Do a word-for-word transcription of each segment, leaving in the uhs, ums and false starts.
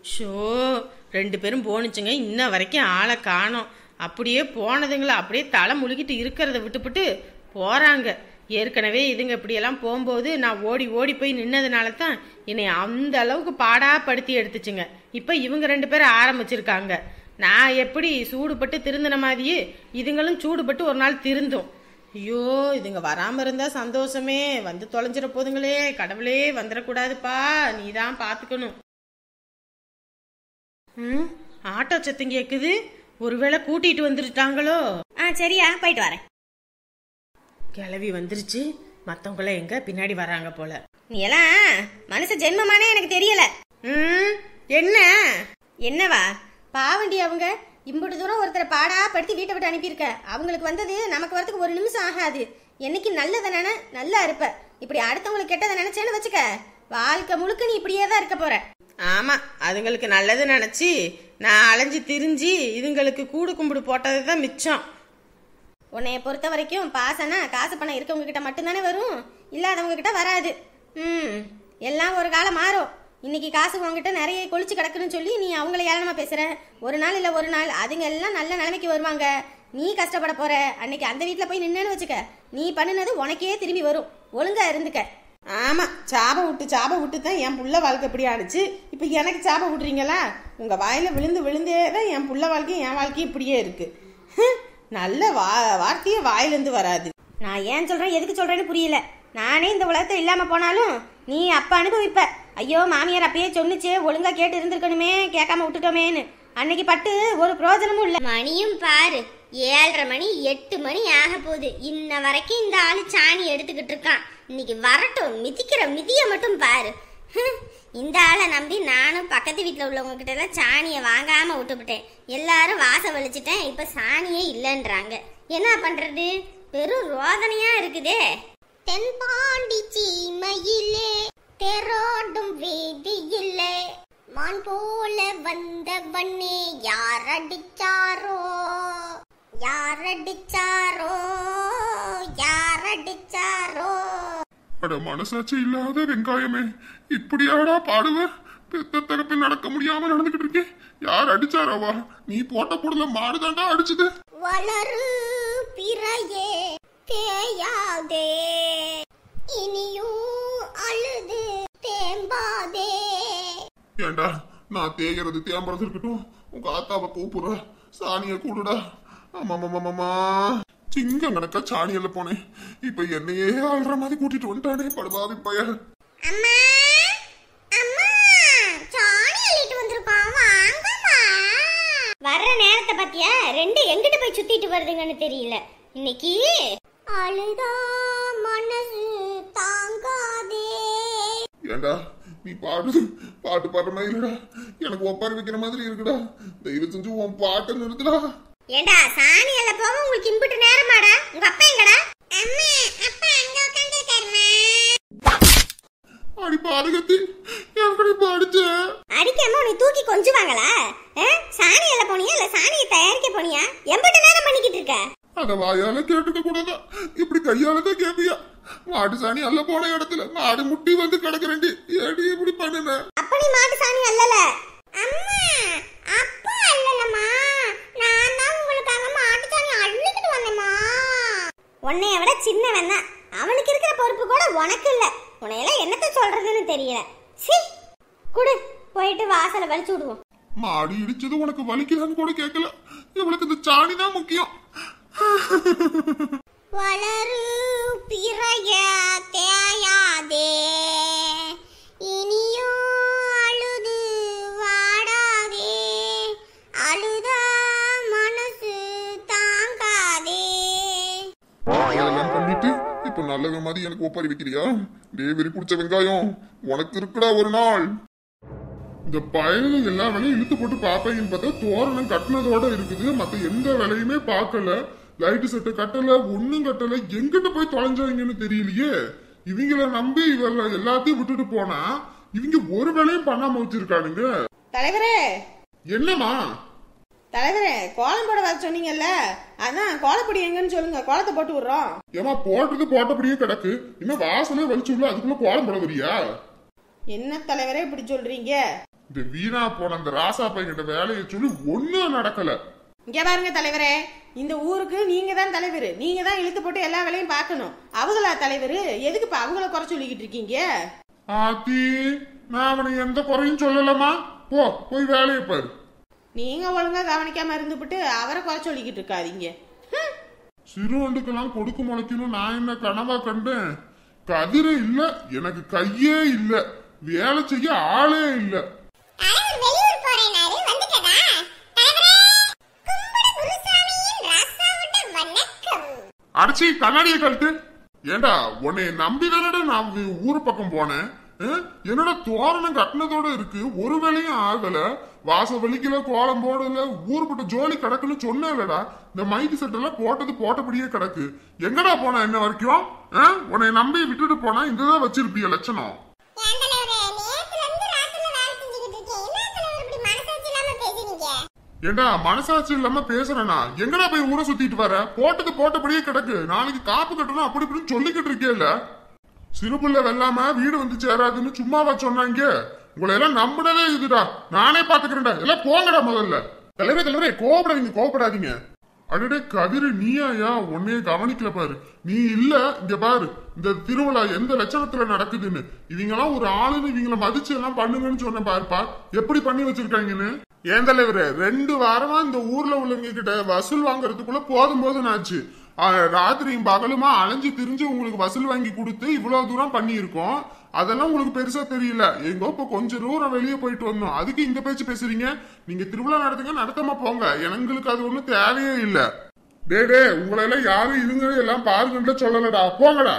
Show ரெண்டு பேரும் போனுச்சுங்க, இன்ன வரைக்கும் ஆளை காணோம். அப்படியே போனதுங்களா அப்படியே தலை முழுகிட்டு இருக்கிறத விட்டுப்புட்டு போறாங்க. ஏற்கனவே இதுங்க இப்படியெல்லாம் போகும்போது நான் ஓடி ஓடி போய் நின்னதுனால தான் என்னை அந்த அளவுக்கு பாடா படுத்தி எடுத்துச்சுங்க. இப்போ இவங்க ரெண்டு பேரும் ஆரம்பிச்சிருக்காங்க. நான் எப்படி சூடுபட்டு திருந்தின மாதிரியே இதுங்களும் சூடுபட்டு ஒரு நாள் திருந்தும். ஐயோ இதுங்க வராமல் இருந்தால் சந்தோஷமே, வந்து தொலைஞ்சிட போதுங்களே. கடவுளே வந்துடக்கூடாதுப்பா, நீ தான் பார்த்துக்கணும். ம் ஆட்டோ சத்தம் கேட்குது, ஒருவேளை கூட்டிட்டு வந்துருட்டாங்களோ? ஆ சரியா, போயிட்டு வரேன். கிளவி வந்துருச்சு, மற்றவங்கள எங்க பின்னாடி வராங்க போல. நீ எல்லாம் மனுஷ ஜென்மமானே எனக்கு தெரியல. ம் என்ன என்னவா பாவண்டி, அவங்க இம்புட்டு தூரம் ஒருத்தரை பாடா படுத்தி வீட்டை விட்டு அனுப்பியிருக்க. அவங்களுக்கு வந்தது நமக்கு வரதுக்கு ஒரு நிமிஷம் ஆகாது. என்னைக்கு நல்லதை நினை நல்லா இருப்ப. இப்படி அடுத்தவங்களுக்கு கெட்டதை நினைச்சேன்னு வச்சுக்க, வாழ்க்கை முழுக்க நீ இப்படியே தான் இருக்க போற. ஆமா, அதுங்களுக்கு நல்லது நினைச்சி நான் அலைஞ்சு திரிஞ்சு இதுங்களுக்கு கூடு கும்பிடு போட்டது தான் மிச்சம். உன்னைய பொறுத்த வரைக்கும் பாசனா காசு பணம் இருக்கவங்க கிட்ட மட்டும்தானே வரும், இல்லாதவங்க கிட்ட வராது. ம் எல்லாம் ஒரு காலம் மாறும். இன்னைக்கு காசு உங்ககிட்ட நிறைய கொளிச்சு கிடக்குன்னு சொல்லி நீ அவங்கள ஏளனமா பேசுற. ஒரு நாள் இல்ல ஒரு நாள் அதுங்க எல்லாம் நல்ல நிலைமைக்கு வருவாங்க. நீ கஷ்டப்பட போற. அன்னைக்கு அந்த வீட்டுல போய் நின்னேன்னு வச்சுக்க, நீ பண்ணினது உனக்கே திரும்பி வரும். ஒழுங்கா இருந்துக்க. ஆமா, சாபம் விட்டு சாபம் விட்டு தான் என் புள்ள வாழ்க்கை இப்படி ஆனிச்சு. இப்ப எனக்கு சாபம் விட்டுறீங்களா? உங்க வாயில விழுந்து விழுந்தே தான் என் புள்ள வாழ்க்கையும் என் வாழ்க்கையும் இப்படியே இருக்கு. நல்ல வா வார்த்தையே வாயிலிருந்து வராது. நான் ஏன் சொல்றேன் எதுக்கு சொல்றேன்னு புரியல. நானே இந்த உலகத்தை இல்லாம போனாலும் நீ அப்ப அனுபவிப்ப. ஐயோ மாமியார் அப்பயே சொன்னுச்சு, ஒழுங்கா கேட்டு இருந்திருக்கணுமே, கேட்காம விட்டுட்டோமேன்னு. அன்னைக்கு பட்டு ஒரு பிரயோஜனமும் இல்ல. மணியும் பாரு, ஏழரை மணி எட்டு மணி ஆக போகுது. இன்ன வரைக்கும் இந்த ஆளு சாணி எடுத்துக்கிட்டு இருக்கான். இன்னைக்கு வரட்டும், மிதிக்கிற மிதிய மட்டும் பாரு. இந்த ஆளை நம்பி நானும் பக்கத்து வீட்டில் உள்ளவங்க கிட்ட எல்லாம் சாணியை வாங்காம விட்டுவிட்டேன். எல்லாரும் வாசம் வலிச்சிட்டேன், இப்ப சாணியே இல்லைன்றாங்க. என்ன பண்றது? பெரும் ரோதனையா இருக்குதே. தென்பாண்டி சீமையிலே தெரோடும் வீதியிலே மான் போல வந்தவண்ணே யாரடிச்சாரோ யாரடிச்சாரோ யாரடிச்சாரோ. அட மனசாட்சி இல்லாத வெங்காயமே, இப்படியாடா பாடுவ? பெத்த தகப்பில் நடக்க முடியாம நடந்துகிட்டு இருக்கேன். யார் அடிச்சாராவா? நீ போட்ட பொருள மாடுதாண்டா அடிச்சது. வளரு பிறையே தேயாதே, இனியும் அழுது தேம்பாதே. ஏண்டா நான் தேய்கிறது தேம்பறது இருக்கட்டும், உங்க ஆத்தாவை கூப்பிடுற, சாணிய கூடுடா. ஆமாமாமாமா, சிங்கம் கணக்கா சாணியில போனேன். இப்ப என்னையே ஆள்ற மாதிரி கூட்டிட்டு வந்துட்டானே படுபாவி பய. அம்மா அம்மா, சாணி அள்ளிட்டு வந்திருக்கோம், வாங்கம்மா. வர்ற நேரத்தை பத்தியா ரெண்டு எங்கிட்டு போய் சுத்திட்டு வருதுங்கன்னு தெரியல. இன்னைக்கு அழுதா மனசு தாங்காதே. ஏண்டா நீ பாடு பாட்டு பாடுற மாதிரி இல்லடா, எனக்கு ஒப்பாரி வைக்கிற மாதிரி இருக்குடா. தயவு செஞ்சு உன் பாட்டை நிறுத்துடா. ஏண்டா சாணி எல்ல போக உங்களுக்கு இம்புட்டு நேரமாடா? உங்க அப்பா எங்கடா? அம்மா அப்பா அங்க உட்கார்ந்து இருக்காருமா. அடி பாருகத்தி, எனக்கு இப்ப அடிச்ச அடிக்காம உன்னை தூக்கி கொஞ்சுவாங்களா? சாணி எல்ல போனியா இல்ல சாணியை தயாரிக்க போனியா? எம்புட்டு நேரம் பண்ணிக்கிட்டு இருக்க? அத வாயால கேட்டுக்க கூடாதா, இப்படி கையாலதான் கேப்பியா? மாட்டு சாணி அல்ல போன இடத்துல மாடு முட்டி வந்து கிடக்குறேன்டி, ஏடி இப்படி பண்ணுன? அப்ப நீ மாட்டு சாணி அல்லல. அம்மா அப்பா அல்லலம்மா, நான் தான் உங்களுக்காக மாட்டு சாணி அள்ளிக்கிட்டு வந்தேம்மா. உன்னைய விட சின்னவன் தான், அவனுக்கு இருக்கிற பொறுப்பு கூட உனக்கு இல்ல. உன்னையெல்லாம் என்னத்த சொல்றதுன்னு தெரியல. சி குடு, போயிட்டு வாசலை வலிச்சு விடுவோம். மாடு இடிச்சது உனக்கு வலிக்குதான்னு கூட கேட்கல, இவளுக்கு இந்த சாணி தான் முக்கியம். வளரு பிறைய தேயாதே, இனியும் அழுது வாடாதே, அழுதா மனசு தாங்காதே. அதெல்லாம் பண்ணிட்டு இப்ப நல்ல மாதிரி எனக்கு ஒப்பாரி வைக்கிறியா? டே வெறி பிடிச்ச வெங்காயம், உனக்கு இருக்குடா ஒரு நாள். இந்த பயல எல்லா வேலையும் இழுத்து போட்டு பாப்பேன்னு பார்த்தா தோரணம் கட்டினதோட இருக்குது, மத்த எந்த வேலையுமே பார்க்கல. லைட்டு செட்டு கட்டல, ஒண்ணும் கட்டல. எங்கிட்ட போய் தொலைஞ்சாங்கன்னு தெரியலையே. இவங்கள நம்பி இவர எல்லாத்தையும் விட்டுட்டு போனா இவங்க ஒரு வேலையும் பண்ணாம வச்சிருக்கானுங்க. தலைவரே என்னமா தலைவரே, கோலம் போட வர சொன்னீங்கல்ல, அதான் கோலப்பொடி எங்கன்னு சொல்லுங்க, கோலத்தை போட்டு விடுறோம். ஏமா போட்டது போட்டபடியே கிடக்கு, இன்னும் வாசலே வலிச்சு உள்ள அதுக்குள்ள கோலம் போட வரியா? என்ன தலைவரே இப்படி சொல்றீங்க? இந்த வீணா போன அந்த ராசா பையன்கிட்ட வேலையை சொல்லி ஒண்ணும் நடக்கல. இங்க பாருங்க தலைவரே, இந்த ஊருக்கு நீங்க தான் தலைவர், நீங்க தான் இழுத்து போட்டு எல்லா வேலையும் பார்க்கணும். அவங்களா தலைவர்? எதுக்கு இப்ப அவங்கள குறை சொல்லிக்கிட்டு இருக்கீங்க? ஆத்தி, நான் அவனை எந்த குறையும் சொல்லலமா. போ, போய் வேலையை பாரு. நீங்க ஒழுங்கா கவனிக்காம இருந்துபிட்டு அவரை குறை சொல்லிக்கிட்டு இருக்காதீங்க. சிறுவண்டுக்கெல்லாம் கொடுக்கு முளைக்கணும் நான் என்ன கனவா கண்டேன்? கதிரே இல்ல, எனக்கு கையே இல்ல, வேலை செய்ய ஆளே இல்ல. அடிச்சி கண்ணாடியை கழட்டு. ஏண்டா உன்னை நம்பி தானடா நான் ஊரு பக்கம் போனேன். என்னோட தோரணம் கட்டினதோட இருக்கு, ஒரு வேலையும் ஆகல. வாச வலிக்கல, கோலம் போடல, ஊருப்பட்ட ஜோலி கிடக்குன்னு சொன்னேன்லடா. இந்த மைக்கு செட் எல்லாம் போட்டது போட்டபடியே கிடக்கு. எங்கடா போன என்ன வரைக்கும்? உன்னை நம்பி விட்டுட்டு போனா இங்கதான் வச்சிருப்பிய லட்சணம். ஏண்டா மனசாட்சி இல்லாம பேசுறேனா? எங்கடா போய் ஊரை சுத்திட்டு வர? போட்டது போட்டபடியே கிடக்கு. நாளைக்கு காப்பு கட்டணும் அப்படி இப்படின்னு சொல்லிக்கிட்டு இருக்கேல்ல. சிறுபுள்ள வெள்ளாம வீடு வந்து சேராதுன்னு சும்மாவா சொன்னாங்க? உங்களை எல்லாம் நம்பினதே இதுடா. நானே பாத்துக்கிறேன்டா. எல்லாம் போங்கடா முதல்ல. தலைவரே தலைவரே, கோபப்படாதீங்க கோபப்படாதீங்க. அடடே கதிரு, நீயா? உன்னைய கவனிக்கல பாரு. நீ இல்ல இங்க பாரு இந்த திருவிழா எந்த லட்சணத்துல நடக்குதுன்னு. இவங்க எல்லாம் ஒரு ஆளுன்னு இவங்களை மதிச்சு எல்லாம் பண்ணுங்கன்னு சொன்ன பாருப்பா, எப்படி பண்ணி வச்சிருக்காங்கன்னு. ஏன் தலைவரே, ரெண்டு வாரமா இந்த ஊர்ல உள்ளவங்க கிட்ட வசூல் வாங்குறதுக்குள்ள போதும் போதும் ஆச்சு. ராத்திரியும் பகலுமா அலைஞ்சு திரிஞ்சு உங்களுக்கு வசூல் வாங்கி கொடுத்து இவ்வளவு தூரம் பண்ணி இருக்கோம். அதெல்லாம் உங்களுக்கு பெருசா தெரியல. எங்கோ இப்ப கொஞ்சம் தூரம் வெளியே போயிட்டு வந்தோம், அதுக்கு இந்த பேச்சு பேசுறீங்க. நீங்க திருவிழா நடத்துங்க, நடத்தாம போங்க, எங்களுக்கு அது ஒண்ணும் தேவையே இல்ல. டே டே உங்களை எல்லாம் யாரும் இதுங்க எல்லாம் பாருங்கன்னு சொல்லலடா, போங்கடா.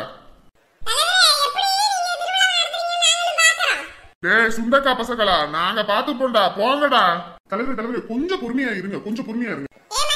டே சுண்டக்கா பசங்களா, நாங்க பாத்து போண்டா, போங்கடா. தலைவர் தலைவர் கொஞ்சம் பொறுமையா இருங்க, கொஞ்சம் பொறுமையா இருங்க.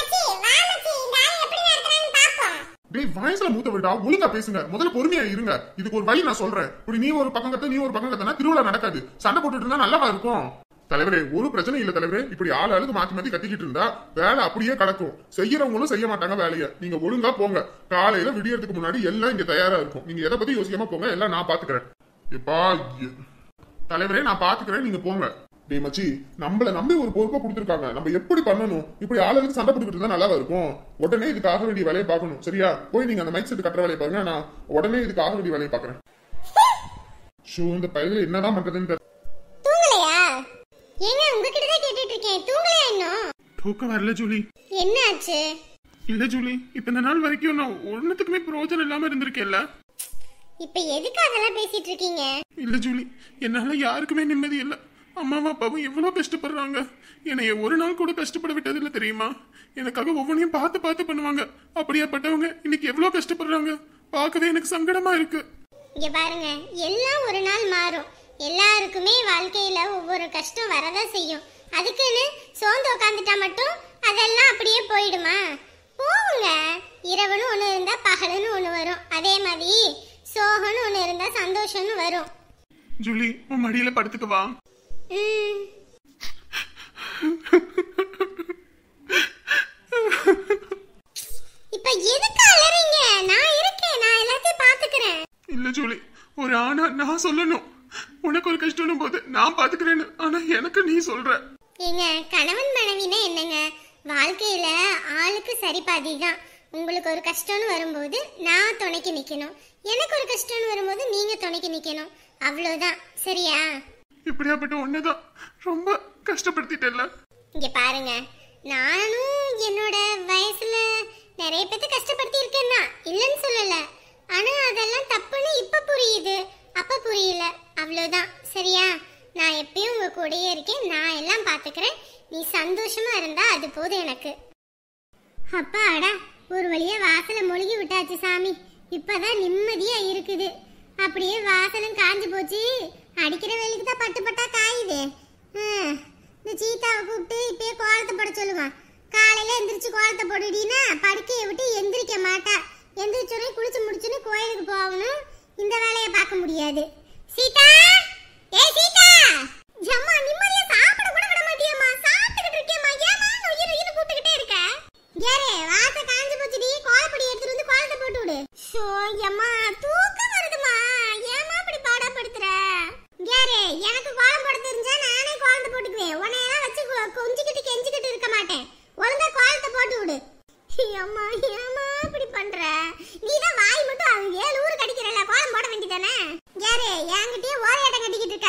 வயசுல மூத்த விடா, ஒழுங்கா பேசுங்க, முதல்ல பொறுமையா இருங்க. இதுக்கு ஒரு வழி நான் சொல்றேன். இப்படி நீ ஒரு பக்கம் கத்த நீ ஒரு பக்கம் கத்தனா திருவிழா நடக்காது. சண்டை போட்டுட்டு இருந்தா நல்லாவா இருக்கும்? தலைவரே ஒரு பிரச்சனை இல்ல தலைவரே. இப்படி ஆள் ஆளுக்கு மாத்தி மாத்தி கத்திக்கிட்டு இருந்தா வேலை அப்படியே கிடக்கும். செய்யறவங்களும் செய்ய மாட்டாங்க வேலையை. நீங்க ஒழுங்கா போங்க. காலையில விடியறதுக்கு முன்னாடி எல்லாம் இங்க தயாரா இருக்கும். நீங்க எதை பத்தி யோசிக்காம போங்க, எல்லாம் நான் பாத்துக்கிறேன். எப்பா தலைவரே நான் பாத்துக்கிறேன், நீங்க போங்க. டே மச்சி, நம்மள நம்பி ஒரு பொறுப்பை கொடுத்துருக்காங்க, நம்ம எப்படி பண்ணணும்? இப்படி ஆளுக்கு சண்டை போட்டுக்கிட்டு இருந்தா நல்லா இருக்கும். உடனே இதுக்கு ஆக வேண்டிய வேலையை பார்க்கணும். சரியா? போய் நீங்க அந்த மைக் செட் கட்டுற வேலையை பாருங்க, நான் உடனே இதுக்கு ஆக வேண்டிய வேலையை பாக்குறேன். ஷோ இந்த பையல என்னதான் பண்றதுன்னு தூங்கலையா? ஏங்க உங்ககிட்ட தான் கேட்டுட்டு இருக்கேன், தூங்கலையா இன்னும்? தூக்கம் வரல ஜூலி. என்ன ஆச்சு? இல்ல ஜூலி, இப்ப இந்த நாள் வரைக்கும் நான் ஒண்ணுத்துக்குமே பிரயோஜனம் இல்லாம இருந்திருக்கேன்ல. இப்ப எதுக்கு அதெல்லாம் பேசிட்டு இருக்கீங்க? இல்ல ஜூலி, என்னால யாருக்குமே நிம்மதி இல்ல. அம்மாவும் அப்பாவும் எவ்வளவு கஷ்டப்படுறாங்க. என்னைய ஒரு நாள் கூட கஷ்டப்பட விட்டது இல்ல தெரியுமா? எனக்காக ஒவ்வொன்றையும் பார்த்து பார்த்து பண்ணுவாங்க. அப்படியாப்பட்டவங்க இன்னைக்கு எவ்வளவு கஷ்டப்படுறாங்க. பார்க்கவே எனக்கு சங்கடமா இருக்கு. இங்க பாருங்க, எல்லாம் ஒரு நாள் மாறும். எல்லாருக்குமே வாழ்க்கையில ஒவ்வொரு கஷ்டம் வரதான் செய்யும். அதுக்குன்னு சோர்ந்து உட்காந்துட்டா மட்டும் அதெல்லாம் அப்படியே போயிடுமா? போவுங்க. இரவுன்னு ஒண்ணு இருந்தா பகலுன்னு ஒண்ணு வரும். அதே மாதிரி சோகம்னு ஒண்ணு இருந்தா சந்தோஷம்னு வரும். ஜூலி உன் மடியில படுத்துக்குவா. இப்ப எதுக்கு அலறீங்க? நான் இருக்கேன், நான் எல்லாத்தையும் பாத்துக்கிறேன். இல்ல ஜூலி, ஒரு ஆனா நான் சொல்லணும். உனக்கு ஒரு கஷ்டம் போது நான் பாத்துக்கிறேன்னு. ஆனா எனக்கு நீ சொல்ற. ஏங்க, கணவன் மனைவினா என்னங்க? வாழ்க்கையில ஆளுக்கு சரி பாதி தான். உங்களுக்கு ஒரு கஷ்டம்னு வரும்போது நான் துணைக்கு நிக்கணும், எனக்கு ஒரு கஷ்டம்னு வரும்போது நீங்க துணைக்கு நிக்கணும். அவ்வளவுதான். சரியா? இப்படியாப்பட்ட ஒண்ணுதான் ரொம்ப கஷ்டப்படுத்திட்டல. இங்க பாருங்க, நானும் என்னோட வயசுல நிறைய பேத்து கஷ்டப்படுத்தி இருக்கேன்னா இல்லைன்னு சொல்லல. ஆனா அதெல்லாம் தப்புன்னு இப்ப புரியுது, அப்ப புரியல. அவ்வளவுதான். சரியா? நான் எப்பயும் உங்க கூடயே இருக்கேன், நான் எல்லாம் பாத்துக்கிறேன். நீ சந்தோஷமா இருந்தா அது போதும் எனக்கு. அப்பாடா, ஒரு வழியா வாசல மொழிகி விட்டாச்சு சாமி. இப்பதான் நிம்மதியா இருக்குது. அப்படியே வாசலும் காஞ்சு போச்சு. அடிக்கிற வெயிலுக்கு தான் பட்டு பட்டா காயுது. இந்த சீத்தாவை கூப்பிட்டு இப்பயே கோலத்தை போட சொல்லுவான். காலையில எந்திரிச்சு கோலத்தை போடுடினா படுக்கையை விட்டு எந்திரிக்க மாட்டா. எந்திரிச்சோடனே குளிச்சு முடிச்சுன்னு கோயிலுக்கு போகணும். இந்த வேலையை பார்க்க முடியாது. சீதா, ஏ சீதா, ஜம்மா நிம்மதியா சாப்பிட கூட விட மாட்டியம்மா. சாப்பிட்டுக்கிட்டு இருக்கேம்மா. ஏமா உயிர் உயிர் கூப்பிட்டுக்கிட்டே இருக்க? யாரே வாச காஞ்சு போச்சுடி, கோலப்பொடி எடுத்துட்டு வந்து கோலத்தை போட்டு விடு. ஷோ அம்மா, தூக்கம் வருதுமா. ஏமா இப்படி பாடப்படுத்துற? யாரே எனக்கு கோலம் போட தெரிஞ்சா நானே கோலத்தை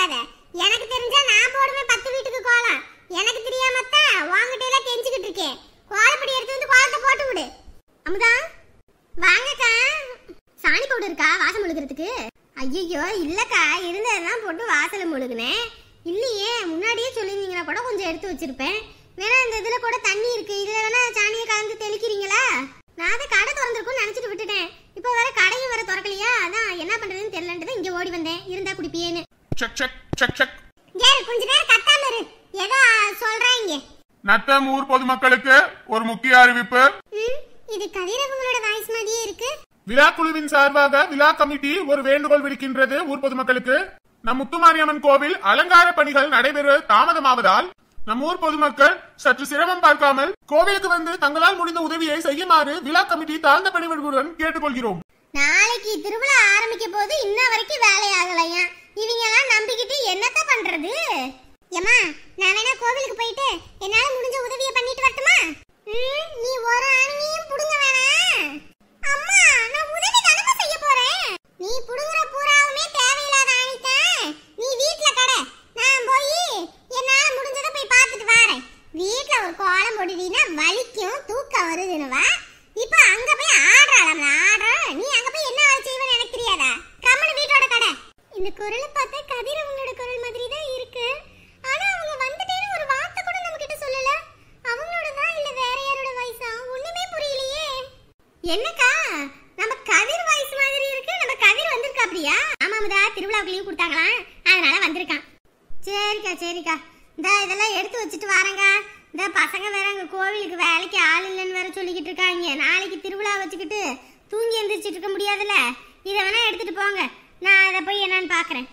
போடாத. எனக்கு தெரிஞ்சா நான் போடுவேன் பத்து வீட்டுக்கு கோலம். எனக்கு தெரியாமத்தான் வாங்கிட்ட எல்லாம் தெரிஞ்சுக்கிட்டு இருக்கேன். கோலப்படி எடுத்து வந்து கோலத்தை போட்டு விடு. அமுதா வாங்கக்கா. சாணி பவுடர் இருக்கா வாசல் முழுகிறதுக்கு? ஐயோ இல்லக்கா, இருந்ததெல்லாம் போட்டு வாசலை முழுகுனேன். இல்லையே, முன்னாடியே சொல்லியிருந்தீங்கன்னா கூட கொஞ்சம் எடுத்து வச்சிருப்பேன். வேணா இந்த இதுல கூட தண்ணி இருக்கு, இதுல வேணா சாணியை கலந்து தெளிக்கிறீங்களா? நான் அதை கடை திறந்திருக்கும்னு நினைச்சிட்டு விட்டுட்டேன். இப்போ வேற கடையும் வேற திறக்கலையா, அதான் என்ன பண்றதுன்னு தெரியலன்ட்டு இங்க ஓடி வந்தேன். இருந்தா குடிப்பியேன்னு. Check check check check. ஏய் கொஞ்ச நேரம் கத்தாம இரு, ஏதோ சொல்றாங்க. நத்தம் ஊர் பொதுமக்களுக்கு ஒரு முக்கிய அறிவிப்பு. இது கதிரவங்களோட வாய்ஸ் மாதிரியே இருக்கு. விழா குழுவின் சார்பாக விழா கமிட்டி ஒரு வேண்டுகோள் விடுக்கின்றது ஊர் பொதுமக்களுக்கு. நம் முத்துமாரியம்மன் கோவில் அலங்கார பணிகள் நடைபெற தாமதமாவதால் நம் ஊர் பொதுமக்கள் சற்று சிரமம் பார்க்காமல் கோவிலுக்கு வந்து தங்களால் முடிந்த உதவியை செய்யுமாறு விழா கமிட்டி தாழ்ந்த பணிவர்களுடன் கேட்டுக்கொள்கிறோம். நாளைக்கு திருவிழா ஆரம்பிக்க போது இன்ன வரைக்கும் வேலையாகலையா? இவங்க எல்லாம் நம்பிக்கிட்டு என்னத்த பண்றது? ஏமா நான் வேணா கோவிலுக்கு போயிட்டு என்னால முடிஞ்ச உதவியை பண்ணிட்டு வரட்டுமா? நீ ஒரு அணியும் புடுங்க வேணாம். அம்மா நான் உதவி தானமா செய்ய போறேன். நீ புடுங்குற பூராவுமே தேவையில்லாத அணிதான். நீ வீட்ல கடை, நான் போய் என்னால முடிஞ்சத போய் பார்த்துட்டு வரேன். வீட்ல ஒரு கோலம் போடுறீனா வலிக்கும், தூக்கம் வருதுன்னுவா. இப்போ அங்க போய் ஆடுறாளா? ஆடுற நீ அங்க போய் என்ன வேலை செய்வேன்னு எனக்கு தெரியாதா? கம்மனு வீட்டோட கடை. இந்த குரலை பார்த்தா கதிரவங்களோட குரல் மாதிரி தான் இருக்கு. ஆனா அவங்க வந்துட்டேன்னு ஒரு வார்த்தை கூட நம்ம கிட்ட சொல்லல. அவங்களோட தான் இல்ல வேற யாரோட வாய்ஸா? ஒண்ணுமே புரியலையே. என்னக்கா நம்ம கதிர் வாய்ஸ் மாதிரி இருக்கு. நம்ம கதிர் வந்திருக்கா அப்படியா? ஆமாமதா, திருவிழாவுக்கு லீவ் கொடுத்தாங்களா, அதனால வந்திருக்கான். சரிக்கா சரிக்கா, இந்த இதெல்லாம் எடுத்து வச்சுட்டு வரேங்க. இந்த பசங்க வேற அங்க கோவிலுக்கு வேலைக்கு ஆள் இல்லைன்னு வேற சொல்லிக்கிட்டு இருக்காங்க. நாளைக்கு திருவிழா வச்சுக்கிட்டு தூங்கி எந்திரிச்சிட்டு இருக்க முடியாதுல்ல. இதை வேணா எடுத்துட்டு போங்க, நான் அதை போய் என்னன்னு பாக்குறேன்.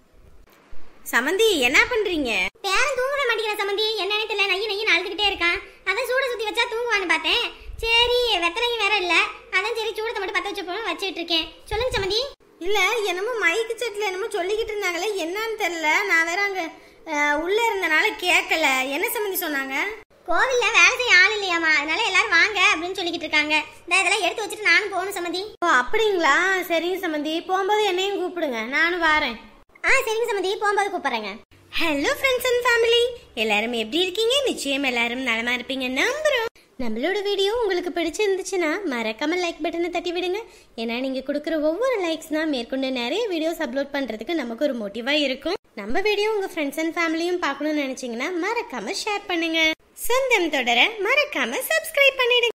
சமந்தி என்ன பண்றீங்க? பேரன் தூங்கவே மாட்டேங்கிற சமந்தி, என்னன்னு தெரியல, நைய நைய அழுதுகிட்டே இருக்கான். அதான் சூட சுத்தி வச்சா தூங்குவான்னு பார்த்தேன். சரி வெத்தலையும் வேற இல்ல, அதான் சரி சூடத்தை மட்டும் பத்த வச்சு போன வச்சுட்டு இருக்கேன். சொல்லுங்க சமந்தி. இல்ல என்னமோ மைக்கு செட்ல என்னமோ சொல்லிக்கிட்டு இருந்தாங்களே, என்னன்னு தெரியல. நான் வேற அங்க உள்ள இருந்தனால கேட்கல. என்ன சமந்தி சொன்னாங்க? கோவில்ல வேலை செய்ய ஆள் இல்லையாமா, அதனால எல்லாரும் வாங்க அப்படின்னு சொல்லிக்கிட்டு இருக்காங்க. இந்த இதெல்லாம் எடுத்து வச்சுட்டு நானும் போகணும் சமந்தி. ஓ அப்படிங்களா? சரிங்க சமந்தி, போகும்போது என்னையும் கூப்பிடுங்க, நானும் வரேன். ஆ சரிங்க சமந்தி, போகும்போது கூப்பிடுறேங்க. ஹலோ ஃப்ரெண்ட்ஸ் அண்ட் ஃபேமிலி, எல்லாரும் எப்படி இருக்கீங்க? நிச்சயம் எல்லாரும் நலமா இருப்பீங்க நம்புறோம். நம்மளோட வீடியோ உங்களுக்கு பிடிச்சிருந்துச்சுன்னா மறக்காம லைக் பட்டனை தட்டி விடுங்க. ஏன்னா நீங்க கொடுக்குற ஒவ்வொரு லைக்ஸ் தான் மேற்கொண்டு நிறைய வீடியோஸ் அப்லோட் பண்றதுக்கு நமக்கு ஒரு மோட்டிவா இருக்கும். நம்ம வீடியோ உங்க ஃப்ரெண்ட்ஸ் அண்ட் ஃபேமிலியும் பார்க்கணும்னு நினைச்சீங்கன்னா மறக்காம ஷேர் பண்ணுங்க. சொந்தம் தொடர மறக்காம சப்ஸ்கிரைப் பண்ணிடுங்க.